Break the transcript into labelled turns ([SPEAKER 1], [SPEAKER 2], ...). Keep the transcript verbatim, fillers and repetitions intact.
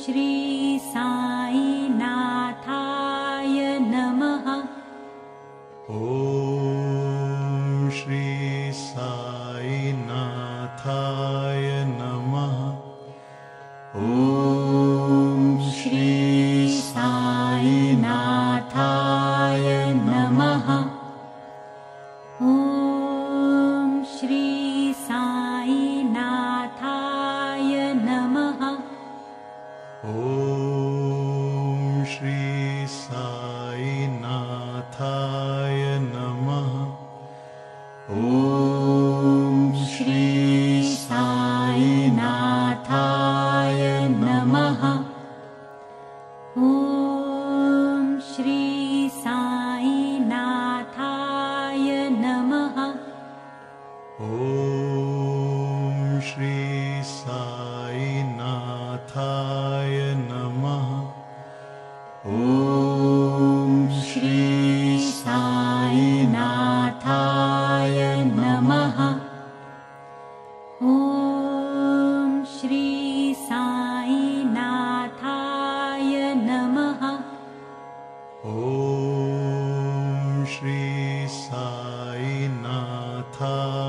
[SPEAKER 1] श्री साईनाथाय नमः।
[SPEAKER 2] ॐ श्री साईनाथाय नमः। ॐ श्री साईनाथाय नमः।
[SPEAKER 1] ॐ श्री साईनाथाय नमः।
[SPEAKER 2] ॐ श्री साईनाथाय नमः। ॐ श्री साईनाथाय नमः।
[SPEAKER 1] ॐ श्री साईनाथाय नमः।
[SPEAKER 2] ॐ श्री साईनाथाय नमः। ॐ श्री साईनाथाय नमः।
[SPEAKER 1] ॐ श्री साईनाथाय नमः।
[SPEAKER 2] ॐ श्री साईनाथाय